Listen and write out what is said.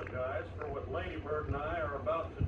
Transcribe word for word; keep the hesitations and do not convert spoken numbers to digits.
apologize for what Lady Bird and I are about to